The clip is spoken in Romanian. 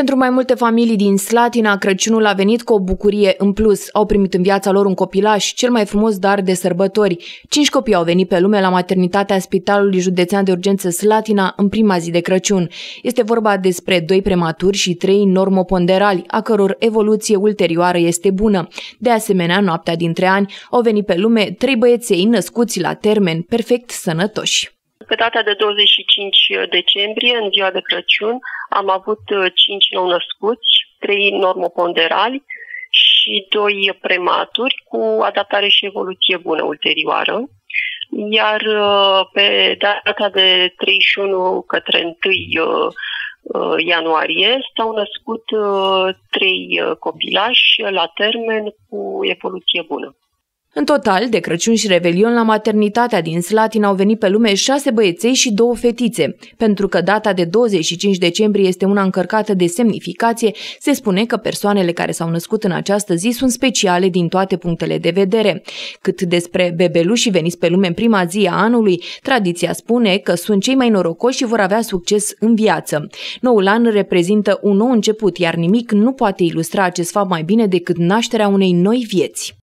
Pentru mai multe familii din Slatina, Crăciunul a venit cu o bucurie în plus. Au primit în viața lor un copilaș, cel mai frumos dar de sărbători. 5 copii au venit pe lume la maternitatea Spitalului Județean de Urgență Slatina în prima zi de Crăciun. Este vorba despre 2 prematuri și 3 normoponderali, a căror evoluție ulterioară este bună. De asemenea, noaptea dintre ani au venit pe lume 3 băieței născuți la termen, perfect sănătoși. Pe data de 25 decembrie, în ziua de Crăciun, am avut 5 nou-născuți, 3 normoponderali și 2 prematuri cu adaptare și evoluție bună ulterioară. Iar pe data de 31 către 1 ianuarie s-au născut 3 copilași la termen cu evoluție bună. În total, de Crăciun și Revelion, la maternitatea din Slatina au venit pe lume 6 băieței și 2 fetițe. Pentru că data de 25 decembrie este una încărcată de semnificație, se spune că persoanele care s-au născut în această zi sunt speciale din toate punctele de vedere. Cât despre bebelușii veniți pe lume în prima zi a anului, tradiția spune că sunt cei mai norocoși și vor avea succes în viață. Noul an reprezintă un nou început, iar nimic nu poate ilustra acest fapt mai bine decât nașterea unei noi vieți.